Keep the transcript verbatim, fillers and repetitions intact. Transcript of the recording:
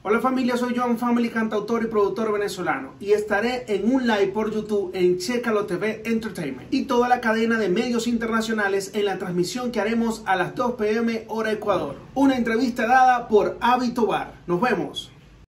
Hola familia, soy Joan Family, cantautor y productor venezolano, y estaré en un live por YouTube en Chécalo T V Entertainment y toda la cadena de medios internacionales en la transmisión que haremos a las dos p m hora Ecuador. Una entrevista dada por Avi Tobar. Nos vemos.